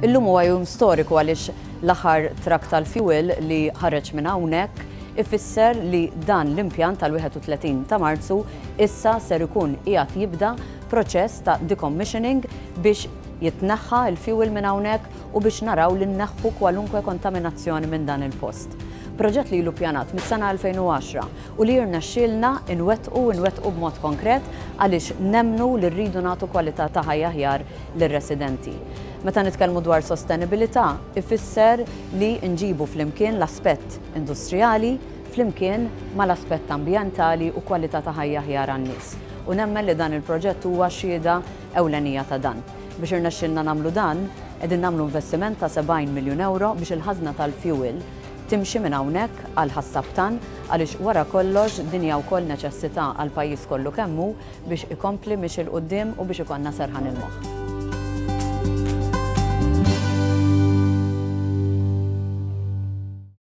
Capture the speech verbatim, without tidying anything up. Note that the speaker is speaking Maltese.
Illum huwa jum storiku għaliex l-aħħar trak tal-fuel li ħareġ minn hawnhekk ifisser li dan l-impjant tal-wieħed u tletin ta' Marzu issa ser ikun qiegħed jibda proċess ta' decommissioning biex jitneħħa l-fuel minn hawnhekk u biex naraw li nneħħu kwalunkwe kontaminazzjoni minn dan il-post. Proġett li ilu ppjanat mis-sena elfejn u għaxra u li jirnexxielna nwettqu nwettqu b'mod konkret għaliex nemmnu li rridu nagħtu kwalità ta' ħajja aħjar lir-residenti. Meta nitkellmu dwar sostenibilità, ifisser li nġibu flimkien l-aspett industrijali flimkien mal-aspett ambjentali u kwalità ta' ħajja aħjar għan-nies. U nemmen li dan il-proġett huwa xhieda ewlenija ta' dan. Biex irnexxielna nagħmlu dan, qegħdin nagħmlu investiment ta' sebgħin miljun euro biex il-ħażna tal-fuel timxi minn hawnhekk għal Ħas-Saptan għaliex wara kollox din hija wkoll neċessità għall pajjiż kollu kemm hu biex ikompli mixi l qudiem u biex ikollna serħan il-moħħ.